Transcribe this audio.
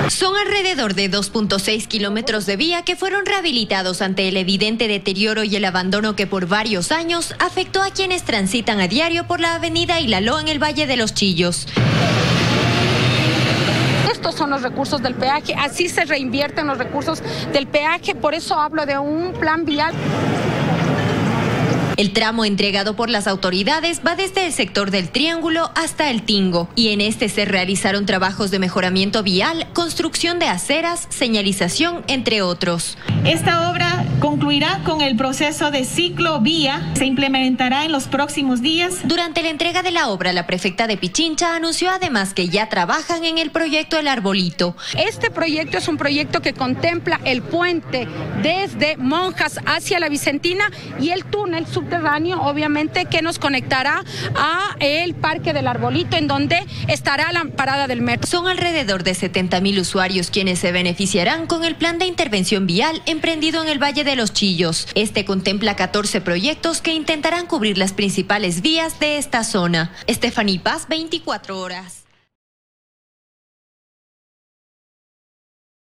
Son alrededor de 2.6 kilómetros de vía que fueron rehabilitados ante el evidente deterioro y el abandono que por varios años afectó a quienes transitan a diario por la avenida Ilaló en el Valle de los Chillos. Estos son los recursos del peaje, así se reinvierten los recursos del peaje, por eso hablo de un plan vial. El tramo entregado por las autoridades va desde el sector del Triángulo hasta el Tingo y en este se realizaron trabajos de mejoramiento vial, construcción de aceras, señalización, entre otros. Esta obra concluirá con el proceso de ciclovía, se implementará en los próximos días. Durante la entrega de la obra, la prefecta de Pichincha anunció además que ya trabajan en el proyecto El Arbolito. Este proyecto es un proyecto que contempla el puente desde Monjas hacia la Vicentina y el túnel subterráneo, obviamente, que nos conectará a el Parque del Arbolito, en donde estará la parada del metro. Son alrededor de 70,000 usuarios quienes se beneficiarán con el plan de intervención vial emprendido en el Valle de los Chillos. Este contempla 14 proyectos que intentarán cubrir las principales vías de esta zona. Estefaní Paz, 24 horas.